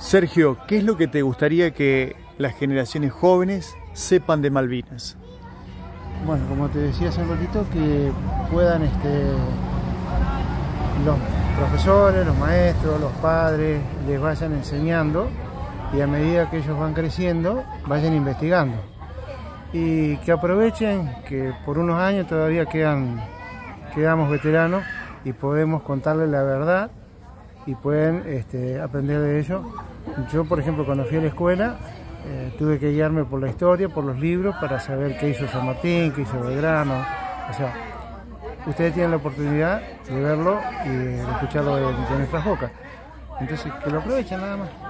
Sergio, ¿qué es lo que te gustaría que las generaciones jóvenes sepan de Malvinas? Bueno, como te decía hace un ratito, que puedan los profesores, los maestros, los padres les vayan enseñando y a medida que ellos van creciendo vayan investigando y que aprovechen que por unos años todavía quedamos veteranos y podemos contarles la verdad y pueden aprender de ello. Yo, por ejemplo, cuando fui a la escuela tuve que guiarme por la historia, por los libros, para saber qué hizo San Martín, qué hizo Belgrano. O sea, ustedes tienen la oportunidad de verlo y de escucharlo de nuestras bocas. Entonces, que lo aprovechen nada más.